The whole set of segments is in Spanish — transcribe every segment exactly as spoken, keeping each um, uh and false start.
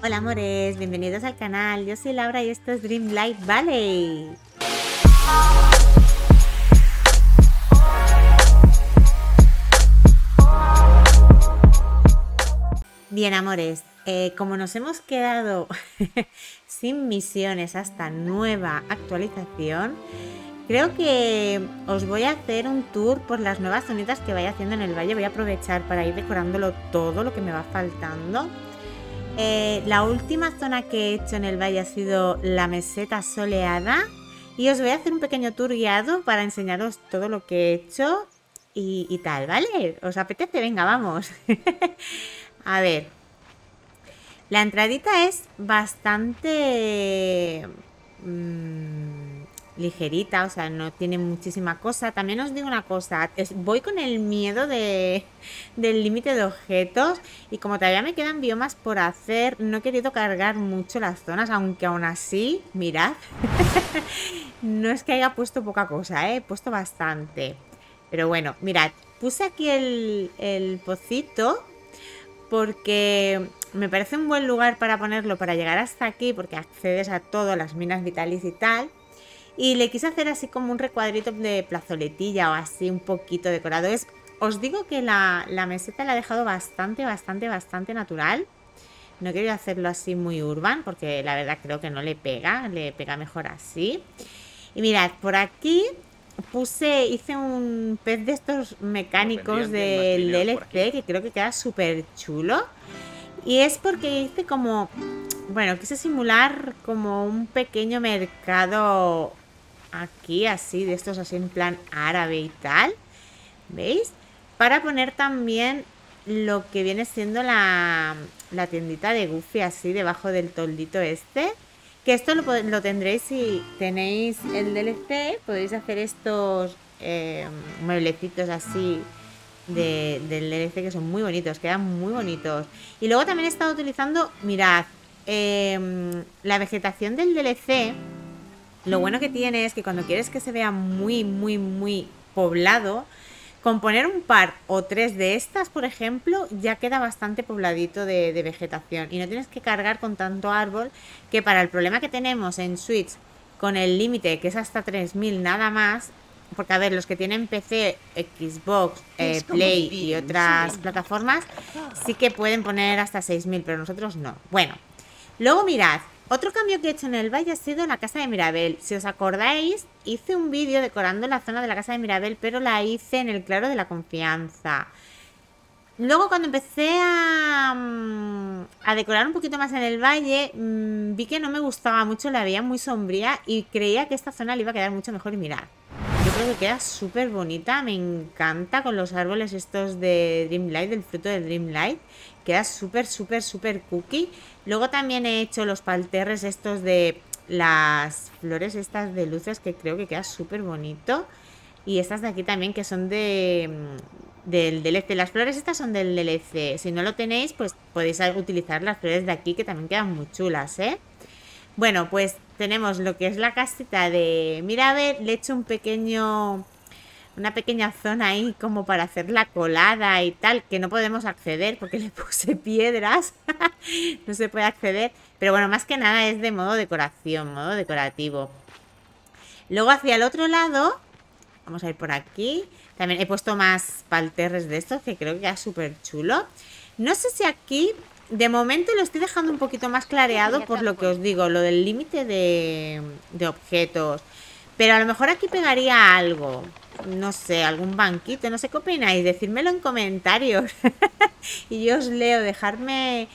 Hola amores, bienvenidos al canal, yo soy Laura y esto es Dreamlight Valley. Bien amores, eh, como nos hemos quedado sin misiones hasta nueva actualización, creo que os voy a hacer un tour por las nuevas zonitas que vaya haciendo en el valle. Voy a aprovechar para ir decorándolo todo lo que me va faltando. Eh, la última zona que he hecho en el valle ha sido la meseta soleada y os voy a hacer un pequeño tour guiado para enseñaros todo lo que he hecho y, y tal, ¿vale? ¿Os apetece? Venga, vamos. A ver, la entradita es bastante mmm, ligerita, o sea, no tiene muchísima cosa. También os digo una cosa, es, voy con el miedo de, del límite de objetos y como todavía me quedan biomas por hacer, no he querido cargar mucho las zonas, aunque aún así, mirad, no es que haya puesto poca cosa, ¿eh? He puesto bastante. Pero bueno, mirad, puse aquí el, el pocito porque me parece un buen lugar para ponerlo para llegar hasta aquí, porque accedes a todas las minas vitales y tal. Y le quise hacer así como un recuadrito de plazoletilla o así un poquito decorado. Es, os digo que la, la meseta la he dejado bastante, bastante, bastante natural. No quería hacerlo así muy urban porque la verdad creo que no le pega, le pega mejor así. Y mirad, por aquí puse, hice un pez de estos mecánicos del D L C que creo que queda súper chulo. Y es porque hice como, bueno, quise simular como un pequeño mercado aquí, así, de estos así en plan árabe y tal. ¿Veis? Para poner también lo que viene siendo la, la tiendita de Goofy así debajo del toldito este. Que esto lo, lo tendréis si tenéis el D L C, podéis hacer estos eh, mueblecitos así de, del D L C que son muy bonitos, quedan muy bonitos. Y luego también he estado utilizando, mirad, eh, la vegetación del D L C, lo bueno que tiene es que cuando quieres que se vea muy, muy, muy poblado, con poner un par o tres de estas, por ejemplo, ya queda bastante pobladito de, de vegetación. Y no tienes que cargar con tanto árbol, que para el problema que tenemos en Switch, con el límite que es hasta tres mil nada más, porque a ver, los que tienen P C, Xbox, eh, Play y otras plataformas, sí que pueden poner hasta seis mil, pero nosotros no. Bueno, luego mirad. Otro cambio que he hecho en el valle ha sido la casa de Mirabel. Si os acordáis, hice un vídeo decorando la zona de la casa de Mirabel, pero la hice en el claro de la confianza. Luego cuando empecé a, a decorar un poquito más en el valle, mmm, vi que no me gustaba mucho, la veía muy sombría y creía que esta zona le iba a quedar mucho mejor. Y mirad, yo creo que queda súper bonita, me encanta con los árboles estos de Dreamlight, del fruto de Dreamlight. Queda súper, súper, súper cookie. Luego también he hecho los palterres estos de las flores estas de luces que creo que queda súper bonito. Y estas de aquí también que son de del D L C. Las flores estas son del D L C. Si no lo tenéis, pues podéis utilizar las flores de aquí que también quedan muy chulas, ¿eh? Bueno, pues tenemos lo que es la casita de Mirabel. Le he hecho un pequeño... una pequeña zona ahí como para hacer la colada y tal, que no podemos acceder porque le puse piedras. No se puede acceder, pero bueno, más que nada es de modo decoración, modo decorativo. Luego hacia el otro lado, vamos a ir por aquí, también he puesto más palterres de estos que creo que queda súper chulo. No sé si aquí, de momento lo estoy dejando un poquito más clareado por lo que os digo, lo del límite de, de objetos. Pero a lo mejor aquí pegaría algo, no sé, algún banquito, no sé qué opináis, decírmelo en comentarios. Y yo os leo, dejarme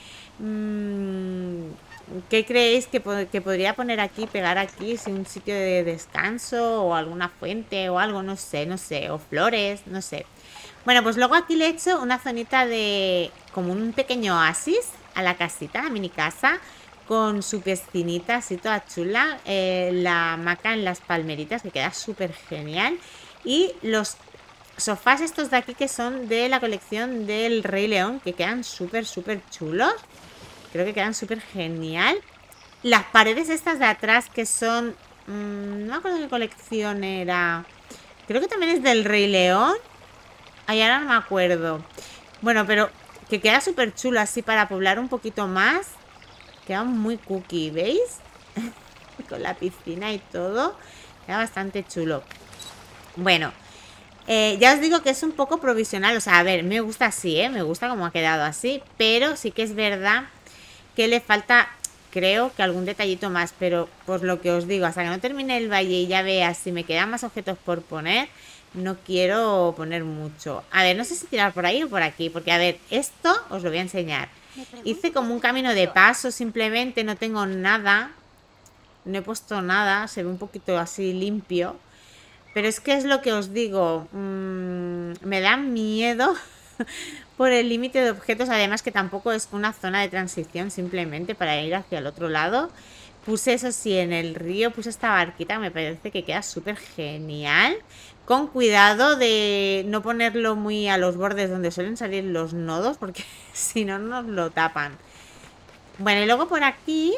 mmm, qué creéis que, que podría poner aquí, pegar aquí, si un sitio de descanso o alguna fuente o algo, no sé, no sé, o flores, no sé. Bueno, pues luego aquí le he hecho una zonita de como un pequeño oasis a la casita, a la mini casa, con su piscinita así toda chula, eh, la hamaca en las palmeritas que queda súper genial y los sofás estos de aquí que son de la colección del Rey León que quedan súper súper chulos, creo que quedan súper genial. Las paredes estas de atrás que son, mmm, no me acuerdo qué colección era, creo que también es del Rey León, ay, ahora no me acuerdo, bueno, pero que queda súper chulo así para poblar un poquito más. Queda muy cookie, ¿veis? Con la piscina y todo. Queda bastante chulo. Bueno, eh, ya os digo que es un poco provisional. O sea, a ver, me gusta así, ¿eh? Me gusta como ha quedado así. Pero sí que es verdad que le falta, creo que algún detallito más. Pero pues lo que os digo, hasta que no termine el valle y ya vea si me quedan más objetos por poner, no quiero poner mucho. A ver, no sé si tirar por ahí o por aquí. Porque, a ver, esto os lo voy a enseñar. Hice como un camino de paso, simplemente no tengo nada. No he puesto nada, se ve un poquito así limpio. Pero es que es lo que os digo, mmm, me da miedo por el límite de objetos. Además que tampoco es una zona de transición, simplemente para ir hacia el otro lado. Puse eso sí en el río, puse esta barquita, me parece que queda súper genial. Con cuidado de no ponerlo muy a los bordes donde suelen salir los nodos, porque si no nos lo tapan. Bueno, y luego por aquí,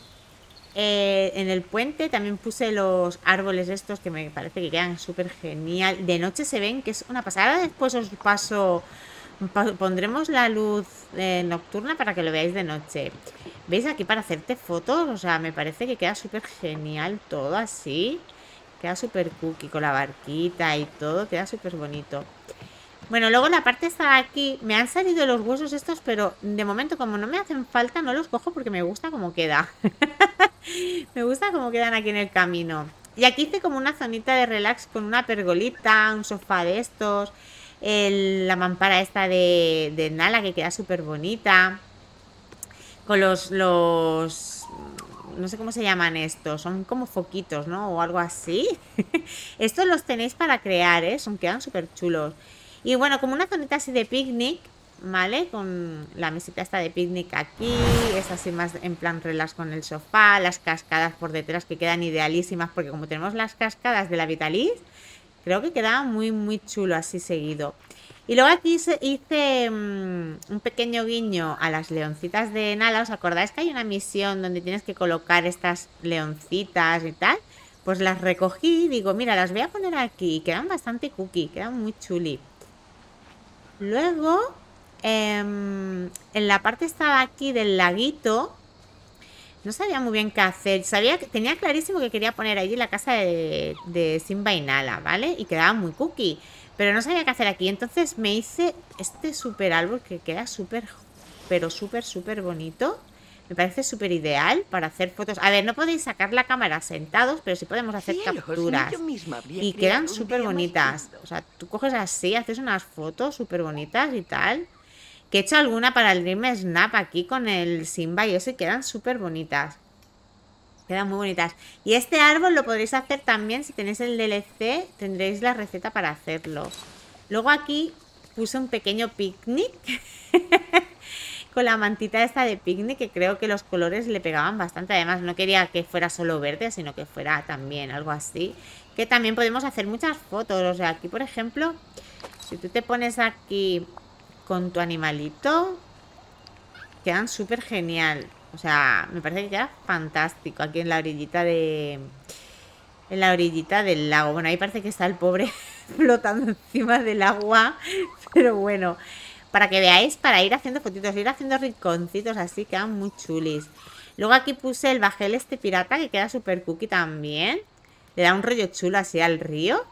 eh, en el puente también puse los árboles estos que me parece que quedan súper genial. De noche se ven que es una pasada. Ahora después os paso, pa- pondremos la luz eh, nocturna para que lo veáis de noche. ¿Veis aquí para hacerte fotos? O sea, me parece que queda súper genial todo así. Queda súper cookie con la barquita y todo. Queda súper bonito. Bueno, luego la parte está de aquí. Me han salido los huesos estos, pero de momento como no me hacen falta, no los cojo porque me gusta cómo queda. Me gusta cómo quedan aquí en el camino. Y aquí hice como una zonita de relax con una pergolita, un sofá de estos, el- la mampara esta de, de Nala que queda súper bonita. Con los, los... No sé cómo se llaman estos, son como foquitos, ¿no? O algo así. Estos los tenéis para crear, ¿eh? Son, quedan súper chulos. Y bueno, como una zonita así de picnic, ¿vale? Con la mesita esta de picnic aquí. Es así más en plan relax con el sofá. Las cascadas por detrás que quedan idealísimas. Porque como tenemos las cascadas de la Vitalis, creo que queda muy, muy chulo así seguido. Y luego aquí hice, hice mm, un pequeño guiño a las leoncitas de Nala. ¿Os acordáis que hay una misión donde tienes que colocar estas leoncitas y tal? Pues las recogí y digo, mira, las voy a poner aquí. Y quedan bastante cookie, quedan muy chuli. Luego, em, en la parte estaba aquí del laguito, no sabía muy bien qué hacer. Sabía que tenía clarísimo que quería poner allí la casa de, de Simba y Nala, ¿vale? Y quedaba muy cookie. Pero no sabía qué hacer aquí. Entonces me hice este super árbol que queda súper, pero súper, súper bonito. Me parece súper ideal para hacer fotos. A ver, no podéis sacar la cámara sentados, pero sí podemos hacer Cielos, capturas. yo misma habría Y creado quedan un súper día más bonitas. lindo. O sea, tú coges así, haces unas fotos súper bonitas y tal. Que he hecho alguna para el Dream Snap aquí con el Simba y eso y quedan súper bonitas. Quedan muy bonitas. Y este árbol lo podréis hacer también si tenéis el D L C. Tendréis la receta para hacerlo. Luego aquí puse un pequeño picnic. Con la mantita esta de picnic. Que creo que los colores le pegaban bastante. Además no quería que fuera solo verde, sino que fuera también algo así. Que también podemos hacer muchas fotos. O sea, aquí por ejemplo, si tú te pones aquí con tu animalito, quedan súper genial. O sea, me parece que queda fantástico aquí en la orillita de... En la orillita del lago. Bueno, ahí parece que está el pobre flotando encima del agua. Pero bueno, para que veáis, para ir haciendo fotitos, ir haciendo rinconcitos así, quedan muy chulis. Luego aquí puse el bajel este pirata que queda súper cookie también. Le da un rollo chulo así al río.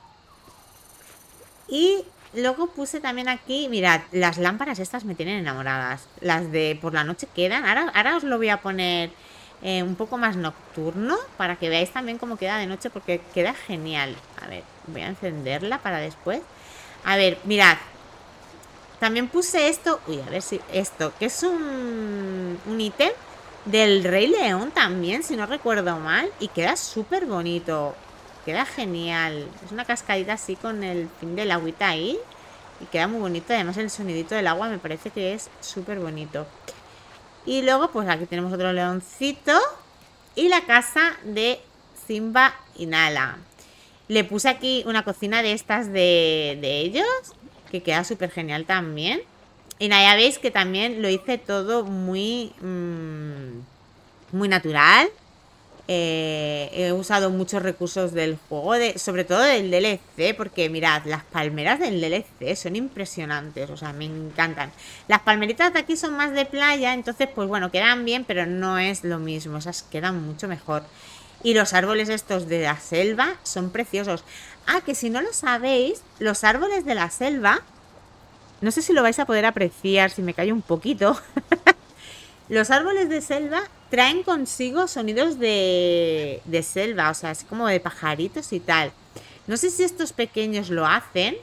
Y luego puse también aquí, mirad, las lámparas estas me tienen enamoradas. Las de por la noche quedan. Ahora, ahora os lo voy a poner eh, un poco más nocturno para que veáis también cómo queda de noche porque queda genial. A ver, voy a encenderla para después. A ver, mirad. También puse esto, uy, a ver si esto, que es un, un ítem del Rey León también, si no recuerdo mal. Y queda súper bonito. Queda genial. Es una cascadita así con el fin del agüita ahí. Y queda muy bonito. Además el sonidito del agua me parece que es súper bonito. Y luego pues aquí tenemos otro leoncito. Y la casa de Simba y Nala. Le puse aquí una cocina de estas de, de ellos. Que queda súper genial también. Y nada, ya veis que también lo hice todo muy... Mmm, muy natural. Eh, he usado muchos recursos del juego, de, sobre todo del D L C, porque mirad, las palmeras del D L C son impresionantes, o sea, me encantan. Las palmeritas de aquí son más de playa, entonces pues bueno, quedan bien, pero no es lo mismo, esas quedan mucho mejor. Y los árboles estos de la selva son preciosos. Ah, que si no lo sabéis, los árboles de la selva, no sé si lo vais a poder apreciar, si me callo un poquito. Los árboles de selva traen consigo sonidos de, de selva, o sea, así como de pajaritos y tal. No sé si estos pequeños lo hacen.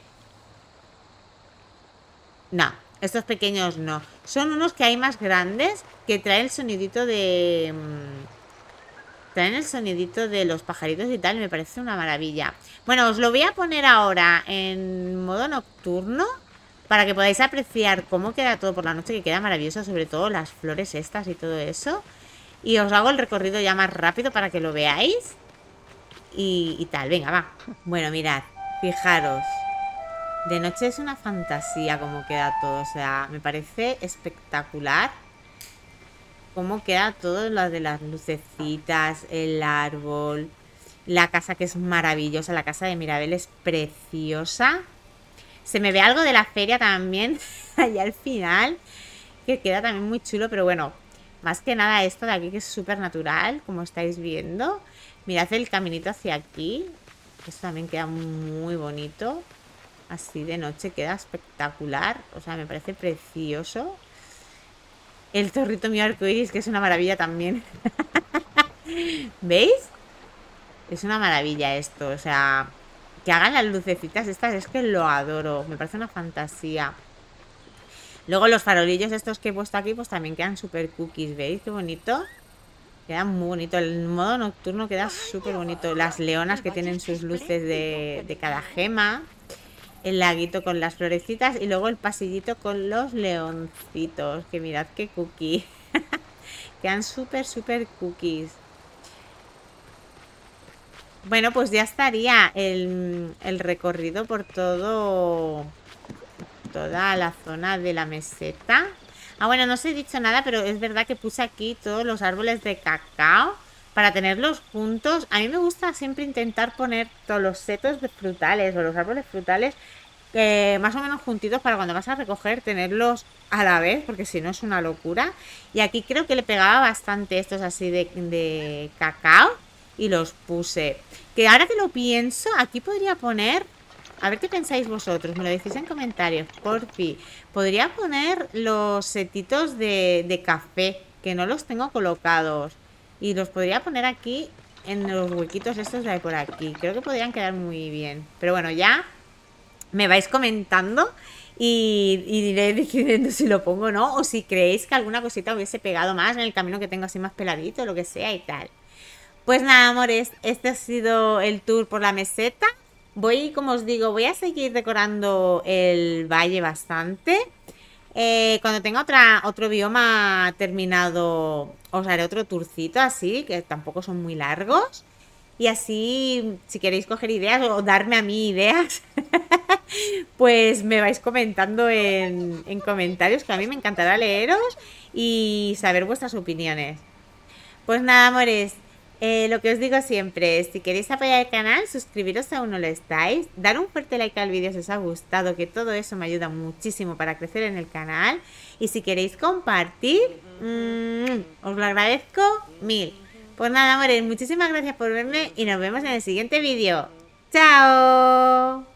No, estos pequeños no. Son unos que hay más grandes que traen el sonidito de... mm, traen el sonidito de los pajaritos y tal. Me parece una maravilla. Bueno, os lo voy a poner ahora en modo nocturno, para que podáis apreciar cómo queda todo por la noche, que queda maravilloso, sobre todo las flores estas y todo eso. Y os hago el recorrido ya más rápido para que lo veáis. Y, y tal, venga, va. Bueno, mirad, fijaros. De noche es una fantasía cómo queda todo, o sea, me parece espectacular cómo queda todo lo de las lucecitas, el árbol, la casa que es maravillosa, la casa de Mirabel es preciosa. Se me ve algo de la feria también, allá al final, que queda también muy chulo, pero bueno, más que nada esto de aquí que es súper natural, como estáis viendo. Mirad el caminito hacia aquí, esto también queda muy bonito, así de noche queda espectacular, o sea, me parece precioso. El zorrito mío arcoiris, que es una maravilla también. ¿Veis? Es una maravilla esto, o sea... Que hagan las lucecitas estas, es que lo adoro. Me parece una fantasía. Luego los farolillos estos que he puesto aquí, pues también quedan súper cookies. ¿Veis qué bonito? Queda muy bonito. El modo nocturno queda súper bonito. Las leonas que tienen sus luces de, de cada gema. El laguito con las florecitas. Y luego el pasillito con los leoncitos. Que mirad qué cookie. Quedan súper, súper cookies. Bueno, pues ya estaría el, el recorrido por todo toda la zona de la meseta. Ah, bueno, no os he dicho nada, pero es verdad que puse aquí todos los árboles de cacao para tenerlos juntos. A mí me gusta siempre intentar poner todos los setos de frutales o los árboles frutales eh, más o menos juntitos para cuando vas a recoger tenerlos a la vez, porque si no es una locura. Y aquí creo que le pegaba bastante estos así de, de cacao y los puse. Que ahora que lo pienso, aquí podría poner... A ver qué pensáis vosotros, me lo decís en comentarios, porfi. Podría poner los setitos de, de café, que no los tengo colocados. Y los podría poner aquí, en los huequitos estos de por aquí. Creo que podrían quedar muy bien. Pero bueno, ya me vais comentando y, y iré decidiendo si lo pongo o no. O si creéis que alguna cosita hubiese pegado más en el camino que tengo así más peladito, lo que sea y tal. Pues nada, amores, este ha sido el tour por la meseta. Voy, como os digo, voy a seguir decorando el valle bastante. Eh, cuando tenga otra, otro bioma terminado, os haré otro tourcito así, que tampoco son muy largos. Y así, si queréis coger ideas o darme a mí ideas, pues me vais comentando en, en comentarios, que a mí me encantará leeros y saber vuestras opiniones. Pues nada, amores. Eh, lo que os digo siempre, si queréis apoyar el canal, suscribiros si aún no lo estáis, dar un fuerte like al vídeo si os ha gustado, que todo eso me ayuda muchísimo para crecer en el canal. Y si queréis compartir, mmm, os lo agradezco mil. Pues nada, amores, muchísimas gracias por verme y nos vemos en el siguiente vídeo. ¡Chao!